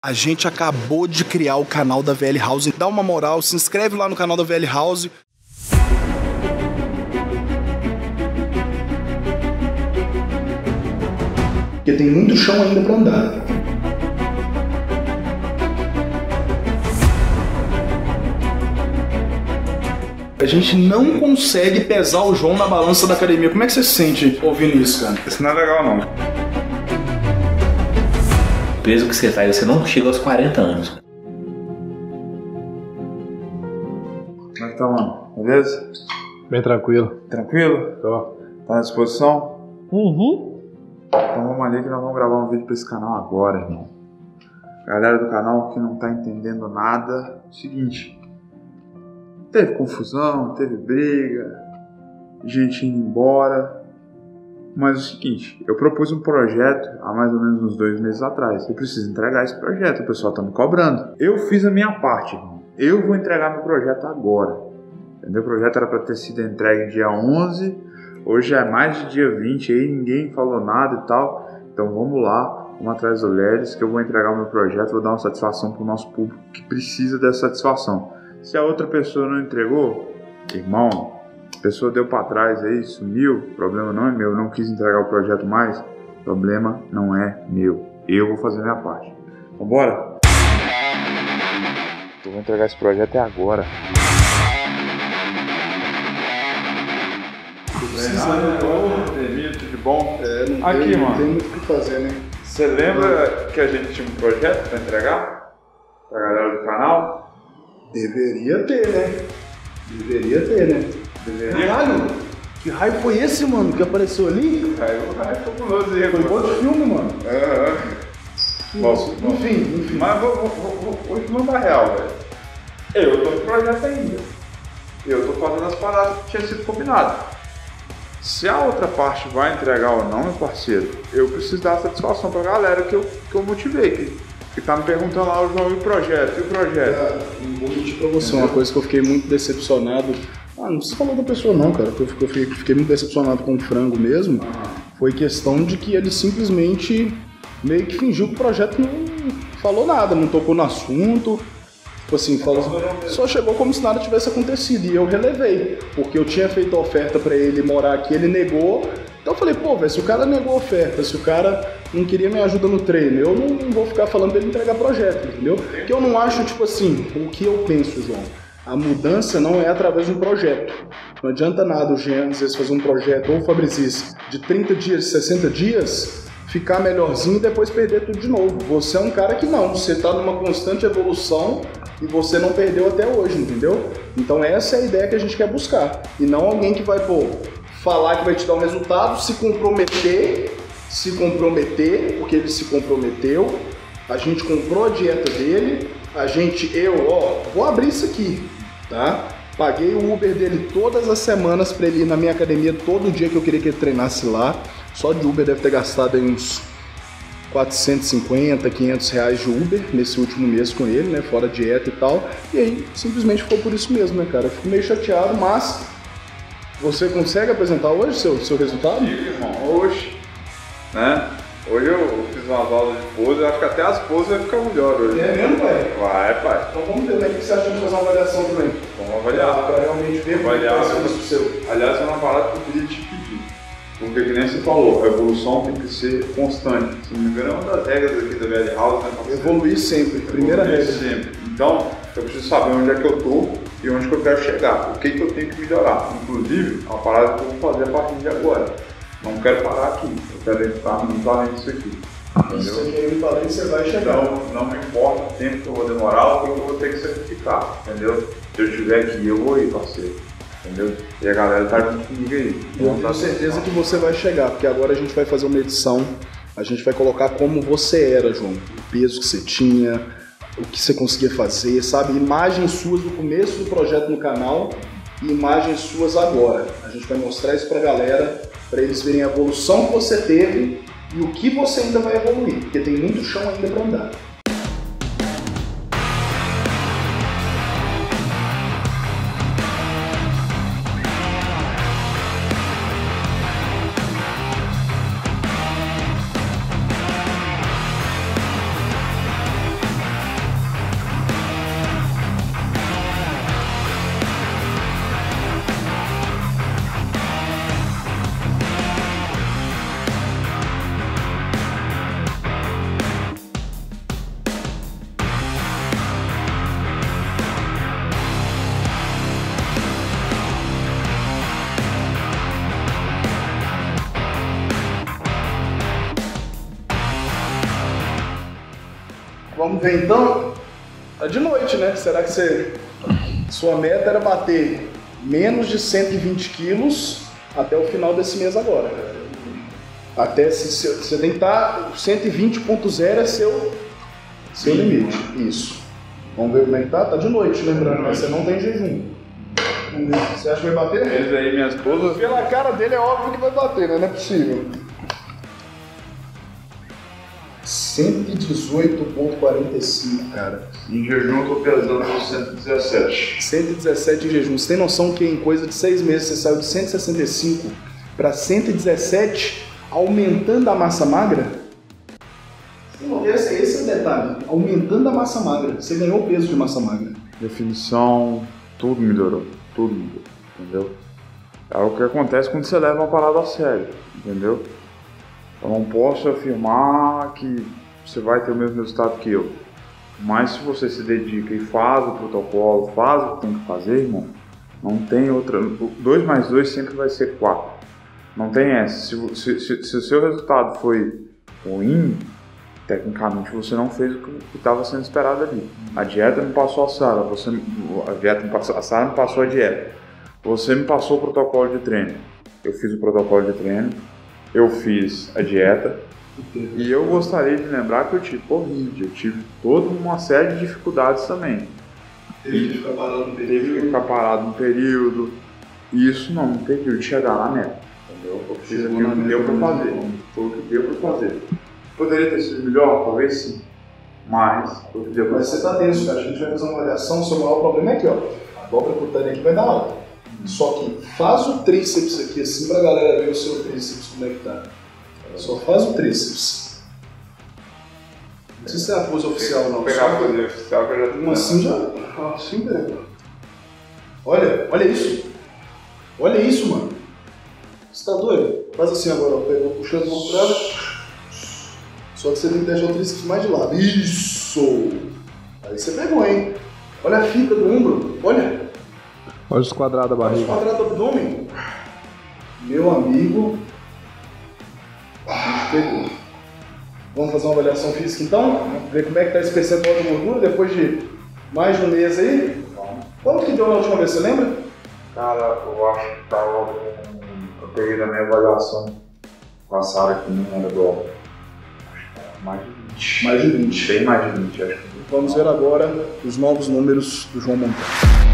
A gente acabou de criar o canal da VL House. Dá uma moral, se inscreve lá no canal da VL House. Porque tem muito chão ainda para andar. A gente não consegue pesar o João na balança da academia. Como é que você se sente ouvindo isso, cara? Isso não é legal, não. O peso que você faz, você não chega aos 40 anos. Como é que tá, mano? Beleza? Bem tranquilo. Tranquilo? Tô. Tá na disposição? Uhum. Então vamos ali que nós vamos gravar um vídeo pra esse canal agora, irmão. Galera do canal que não tá entendendo nada, é o seguinte. Teve confusão, teve briga, gente indo embora. Mas é o seguinte, eu propus um projeto há mais ou menos uns 2 meses atrás. Eu preciso entregar esse projeto, o pessoal tá me cobrando. Eu fiz a minha parte, irmão. Eu vou entregar meu projeto agora. Entendeu? O projeto era pra ter sido entregue dia 11. Hoje é mais de dia 20 aí, ninguém falou nada e tal. Então vamos lá, vamos atrás do Lelis, que eu vou entregar o meu projeto, vou dar uma satisfação pro nosso público que precisa dessa satisfação. Se a outra pessoa não entregou, irmão, a pessoa deu pra trás aí, sumiu, o problema não é meu, não quis entregar o projeto mais, o problema não é meu. Eu vou fazer a minha parte. Vambora? Eu vou entregar esse projeto agora. Tudo de bom? Não Aqui, tem, mano. Não tem muito o que fazer, né? Você lembra que a gente tinha um projeto pra entregar? Pra galera do canal? Deveria ter, né? Deveria ter, né? Deveria. Caralho, que raio foi esse, mano, que apareceu ali? Aí o cara é fabuloso aí. Foi igual de filme, mano. Nossa, Enfim. Mas vou te mandar real, velho. Eu tô no projeto ainda. Eu tô fazendo as paradas que tinha sido combinado. Se a outra parte vai entregar ou não, meu parceiro, eu preciso dar satisfação pra galera que eu motivei, que tá me perguntando lá, o João, e o projeto? Vou mentir pra você, uma coisa que eu fiquei muito decepcionado. Não precisa falar da pessoa não, cara, que eu fiquei muito decepcionado com o Frango mesmo. Foi questão de que ele simplesmente meio que fingiu que o projeto não falou nada, não tocou no assunto. Tipo assim, só chegou como se nada tivesse acontecido. E eu relevei, porque eu tinha feito a oferta pra ele morar aqui, ele negou. Então eu falei, pô, velho, se o cara negou a oferta, se o cara não queria minha ajuda no treino, eu não vou ficar falando dele entregar projeto, entendeu? Porque eu não acho, tipo assim, o que eu penso, João. A mudança não é através de um projeto. Não adianta nada o Jean, às vezes, fazer um projeto, ou o Fabricis, de 30 dias, 60 dias, ficar melhorzinho e depois perder tudo de novo. Você é um cara que não, você tá numa constante evolução e você não perdeu até hoje, entendeu? Então essa é a ideia que a gente quer buscar. E não alguém que vai, falar que vai te dar um resultado, se comprometer, porque ele se comprometeu, a gente comprou a dieta dele, vou abrir isso aqui, tá? Paguei o Uber dele todas as semanas pra ele ir na minha academia todo dia que eu queria que ele treinasse lá. Só de Uber deve ter gastado aí uns 450, 500 reais de Uber nesse último mês com ele, né? Fora dieta e tal. E aí, simplesmente ficou por isso mesmo, né, cara? Eu fico meio chateado, mas você consegue apresentar hoje seu resultado? Sim, irmão, hoje, né? Hoje eu fiz umas aulas de pose, eu acho que até as poses vai ficar melhor hoje. É mesmo, pai? Vai, pai. Então vamos ver, né? O que você acha de fazer uma avaliação também? Vamos avaliar. Pra realmente ver como Avaliar. vai ser isso seu. Aliás, é uma parada que eu queria te pedir. Porque que nem você falou, a evolução tem que ser constante. Se não me engano, é uma das regras aqui da VL House, né? Evoluir sempre, primeira regra. Sempre. Então, eu preciso saber onde é que eu tô e onde que eu quero chegar. O que que eu tenho que melhorar. Inclusive, é uma parada que eu vou fazer a partir de agora. Não quero parar aqui. Eu quero entrar no talento disso aqui. Entendeu? Se você quer ir no talento, você vai chegar. Então, não me importa o tempo que eu vou demorar ou o que eu vou ter que sacrificar. Entendeu? Se eu estiver aqui, eu vou ir, parceiro. Entendeu? E a galera tá junto comigo aí. Eu tenho certeza que você vai chegar, porque agora a gente vai fazer uma edição, a gente vai colocar como você era, João, o peso que você tinha, o que você conseguia fazer, sabe? Imagens suas do começo do projeto no canal e imagens suas agora. A gente vai mostrar isso pra galera, pra eles verem a evolução que você teve e o que você ainda vai evoluir, porque tem muito chão ainda pra andar. Vamos ver então. Tá de noite, né? Será que sua meta era bater menos de 120 quilos até o final desse mês agora? Até você tem que estar 120.0 é seu limite. Isso. Vamos ver como é que tá? Tá de noite, lembrando, né? Você não tem jejum. Você acha que vai bater? Eles aí, minha esposa. Pela cara dele é óbvio que vai bater, né? Não é possível. 118.45, cara. Em jejum eu tô pesando 117. 117 em jejum. Você tem noção que em coisa de 6 meses você saiu de 165 para 117, aumentando a massa magra? Esse é o detalhe. Aumentando a massa magra. Você ganhou o peso de massa magra. Definição, tudo melhorou, entendeu? É o que acontece quando você leva uma parada a sério, entendeu? Eu não posso afirmar que você vai ter o mesmo resultado que eu, mas se você se dedica e faz o protocolo, faz o que tem que fazer, irmão, não tem outra. 2 mais 2 sempre vai ser 4. Não tem essa. Se o seu resultado foi ruim, tecnicamente você não fez o que estava sendo esperado ali. A dieta me passou a Sara, a Sara me passou a dieta. Você me passou o protocolo de treino. Eu fiz o protocolo de treino, eu fiz a dieta. E eu gostaria de lembrar que eu tive Covid, eu tive toda uma série de dificuldades também. Teve que ficar parado um período. E isso não me impediu de chegar na meta. Entendeu? Eu fiz aquilo que deu pra fazer. Foi o que deu pra fazer. Poderia ter sido melhor? Talvez sim. Mas você está tenso, cara. A gente vai fazer uma avaliação. O seu maior problema é aqui, ó. A dobra cutânea aqui vai dar alta. Só que faz o tríceps aqui assim pra galera ver o seu tríceps como é que tá. Só faz o tríceps. Não sei se é a pose oficial ou não. Vou pegar a pose oficial que eu já tenho. Assim já. Assim pega. Olha isso. Olha isso, mano. Você tá doido? Faz assim agora, ó. Pegou, puxando o pouco pra ela. Só que você tem que deixar o tríceps mais de lado. Isso! Aí você pegou, hein? Olha a fita do ombro. Olha. Olha os quadrados da barriga. Olha os quadrados do abdômen. Meu amigo. A gente pegou. Vamos fazer uma avaliação física então? Ver como é que tá esse percentual de gordura depois de mais de um mês aí? Quanto que deu na última vez, você lembra? Cara, eu acho que tava com... Eu peguei na minha avaliação com a Sara que não era do óbvio. Mais de 20. Mais de 20. Bem mais de 20, acho que. Vamos ver agora os novos números do João Monteiro.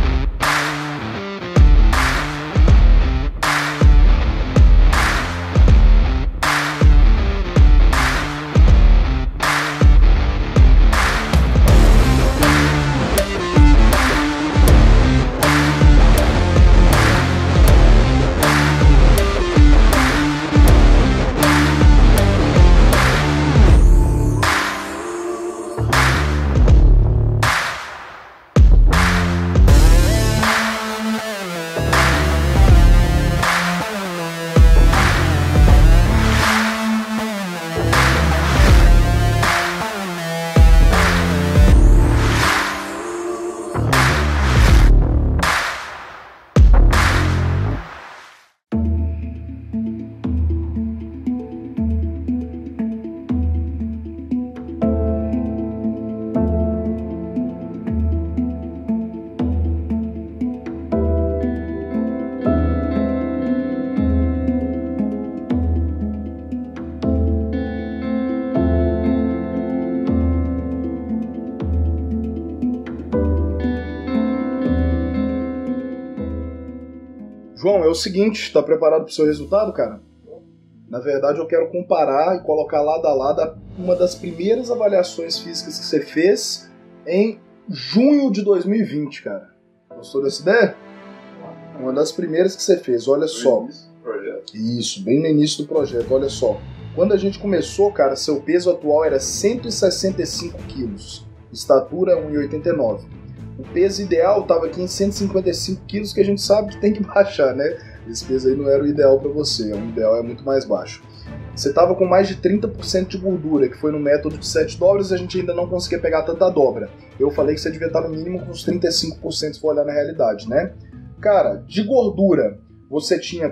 João, é o seguinte, tá preparado pro seu resultado, cara? Na verdade, eu quero comparar e colocar lado a lado uma das primeiras avaliações físicas que você fez em junho de 2020, cara. Gostou dessa ideia? Uma das primeiras que você fez, olha só. Isso, bem no início do projeto, olha só. Quando a gente começou, cara, seu peso atual era 165 quilos, estatura 1,89. O peso ideal estava aqui em 155 quilos, que a gente sabe que tem que baixar, né? Esse peso aí não era o ideal para você, o ideal é muito mais baixo. Você estava com mais de 30% de gordura, que foi no método de 7 dobras, e a gente ainda não conseguia pegar tanta dobra. Eu falei que você devia estar no mínimo com uns 35% se for olhar na realidade, né? Cara, de gordura, você tinha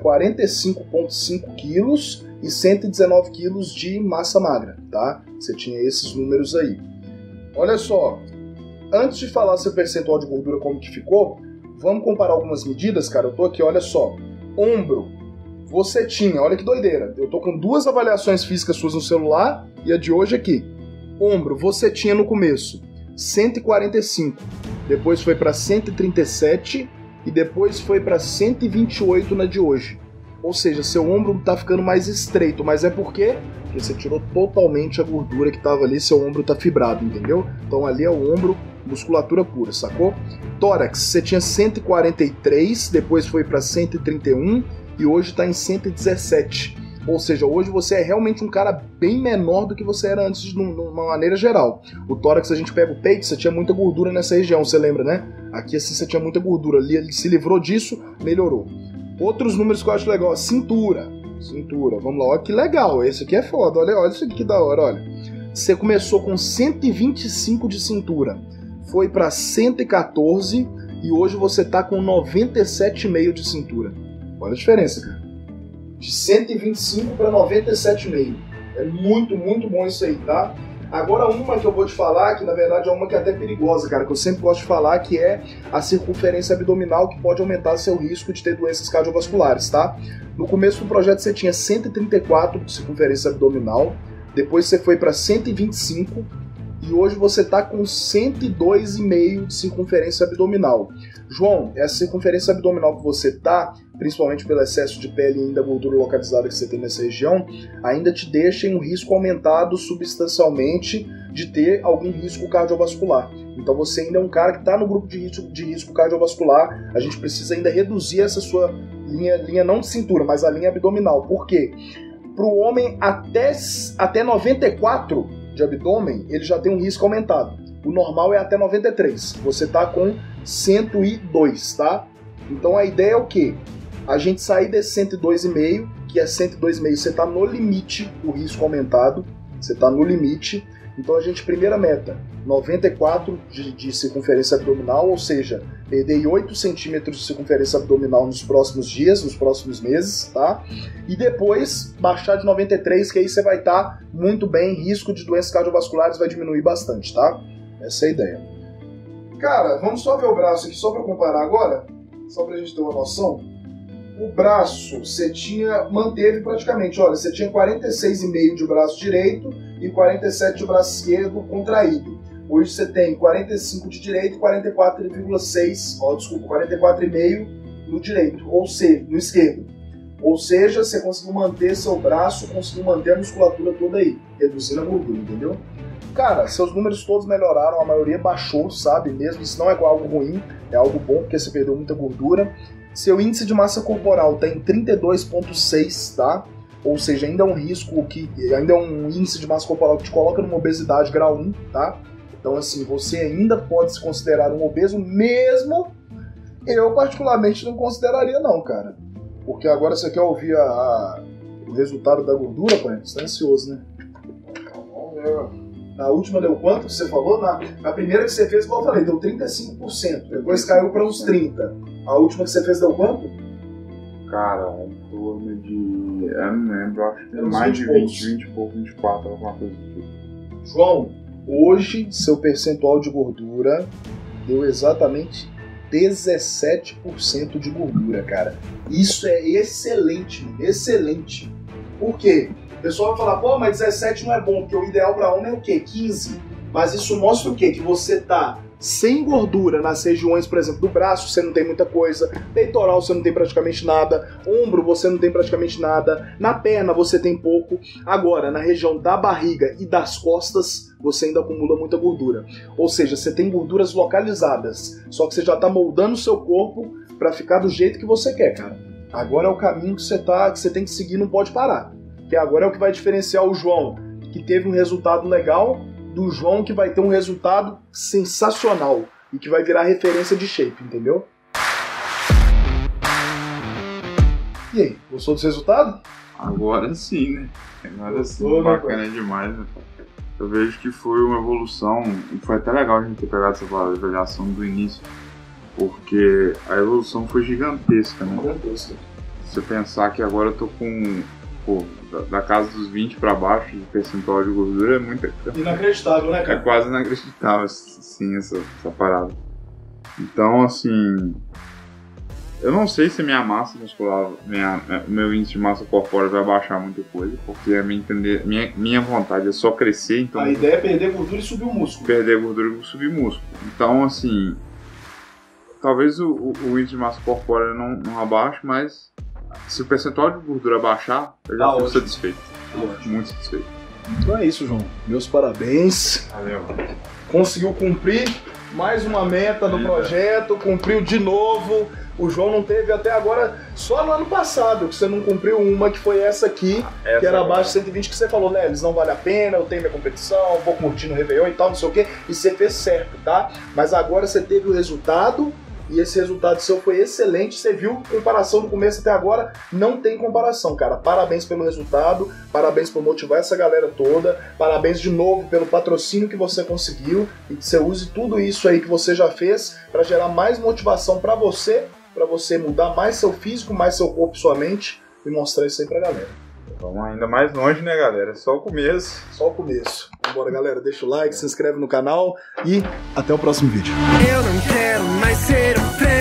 45,5 quilos e 119 quilos de massa magra, tá? Você tinha esses números aí. olha só, antes de falar seu percentual de gordura como que ficou, vamos comparar algumas medidas, cara. Eu tô aqui, olha só, ombro, você tinha, olha que doideira, eu tô com 2 avaliações físicas suas no celular e a de hoje aqui. Ombro, você tinha no começo 145, depois foi para 137 e depois foi para 128 na de hoje. Ou seja, seu ombro tá ficando mais estreito, mas é porque você tirou totalmente a gordura que tava ali, seu ombro tá fibrado, entendeu? Então ali é o ombro, musculatura pura, sacou? Tórax, você tinha 143, depois foi para 131 e hoje tá em 117. Ou seja, hoje você é realmente um cara bem menor do que você era antes, de uma maneira geral. O tórax, a gente pega o peito, você tinha muita gordura nessa região, você lembra, né? Aqui assim você tinha muita gordura, ali ele se livrou disso, melhorou. Outros números que eu acho legal, cintura, vamos lá, olha que legal, esse aqui é foda, olha isso aqui que da hora, olha. Você começou com 125 de cintura, foi para 114 e hoje você tá com 97,5 de cintura. Olha a diferença, cara. De 125 para 97,5. É muito, muito bom isso aí, tá? Agora uma que eu vou te falar, que na verdade é uma que é até perigosa, cara, que eu sempre gosto de falar, que é a circunferência abdominal, que pode aumentar seu risco de ter doenças cardiovasculares, tá? No começo do projeto você tinha 134 de circunferência abdominal, depois você foi para 125 e hoje você tá com 102,5 de circunferência abdominal. João, essa circunferência abdominal que você tá, principalmente pelo excesso de pele e ainda gordura localizada que você tem nessa região, ainda te deixa em um risco aumentado substancialmente de ter algum risco cardiovascular. Então você ainda é um cara que está no grupo de risco cardiovascular, a gente precisa ainda reduzir essa sua linha não de cintura, mas a linha abdominal. Por quê? Para o homem até 94 de abdômen, ele já tem um risco aumentado. O normal é até 93, você está com 102, tá? Então a ideia é o quê? A gente sair desse 102,5, que é 102,5, você está no limite do risco aumentado, você está no limite. Então a gente, primeira meta, 94 de circunferência abdominal, ou seja, perder 8 centímetros de circunferência abdominal nos próximos dias, nos próximos meses, tá? E depois baixar de 93, que aí você vai estar muito bem, risco de doenças cardiovasculares vai diminuir bastante, tá? Essa é a ideia. Cara, vamos só ver o braço aqui, só para comparar agora, só para a gente ter uma noção. O braço, você manteve praticamente, olha, você tinha 46,5 de braço direito e 47 de braço esquerdo contraído. Hoje você tem 45 de direito e 44,5 no direito, ou seja, no esquerdo. Ou seja, você conseguiu manter seu braço, conseguiu manter a musculatura toda aí, reduzindo a gordura, entendeu? Cara, seus números todos melhoraram, a maioria baixou, sabe? Mesmo isso não é algo ruim, é algo bom porque você perdeu muita gordura. Seu índice de massa corporal está em 32,6, tá? Ou seja, ainda é um risco ainda é um índice de massa corporal que te coloca numa obesidade grau 1, tá? Então assim, você ainda pode se considerar um obeso, mesmo eu particularmente não consideraria não, cara. Porque agora você quer ouvir o resultado da gordura, pai? Você tá ansioso, né? Vamos ver. Na última deu quanto que você falou? Na primeira que você fez, igual eu falei, deu 35%. Depois caiu para uns 30%. A última que você fez deu quanto? Cara, em torno de... eu não lembro, acho que mais de 20 e pouco, 24, alguma coisa do tipo. João, hoje seu percentual de gordura deu exatamente 17% de gordura, cara. Isso é excelente, excelente. Por quê? O pessoal vai falar, pô, mas 17 não é bom, porque o ideal para homem é o quê? 15. Mas isso mostra o quê? Que você tá sem gordura nas regiões, por exemplo, do braço, você não tem muita coisa, peitoral você não tem praticamente nada, ombro você não tem praticamente nada, na perna você tem pouco, agora na região da barriga e das costas você ainda acumula muita gordura. Ou seja, você tem gorduras localizadas, só que você já tá moldando o seu corpo para ficar do jeito que você quer, cara. Agora é o caminho que você tem que seguir, não pode parar. Que agora é o que vai diferenciar o João, que teve um resultado legal, do João que vai ter um resultado sensacional e que vai virar referência de shape, entendeu? E aí, gostou desse resultado? Agora sim, né? Agora sim, Gostou, bacana demais, né? Eu vejo que foi uma evolução, e foi até legal a gente ter pegado essa avaliação do início, porque a evolução foi gigantesca, né? Gigantesca. Se você pensar que agora eu tô com... Pô, da casa dos 20 para baixo de percentual de gordura é muito... Inacreditável, né, É cara? quase inacreditável, sim, essa parada. Então, assim... Eu não sei se minha massa muscular, meu índice de massa corpórea vai baixar muita coisa, porque a minha vontade é só crescer, então... A ideia é perder gordura e subir o músculo. Perder gordura e subir músculo. Então, assim... Talvez o índice de massa corpórea não abaixe, mas se o percentual de gordura baixar, eu já fico satisfeito. Muito satisfeito. Então é isso, João. Meus parabéns. Valeu. Conseguiu cumprir mais uma meta do projeto, cumpriu de novo. O João não teve até agora, só no ano passado, que você não cumpriu uma, que foi essa aqui, que era abaixo de 120, que você falou, né, eles não vale a pena, eu tenho minha competição, vou curtir no Réveillon e tal, não sei o quê, e você fez certo, tá? Mas agora você teve o resultado, e esse resultado seu foi excelente, você viu, comparação do começo até agora, não tem comparação, cara. Parabéns pelo resultado, parabéns por motivar essa galera toda, parabéns de novo pelo patrocínio que você conseguiu, e que você use tudo isso aí que você já fez para gerar mais motivação para você mudar mais seu físico, mais seu corpo, sua mente, e mostrar isso aí pra galera. Vamos ainda mais longe, né, galera? É só o começo. Só o começo. Vambora, galera. Deixa o like, se inscreve no canal e até o próximo vídeo. Eu não quero mais ser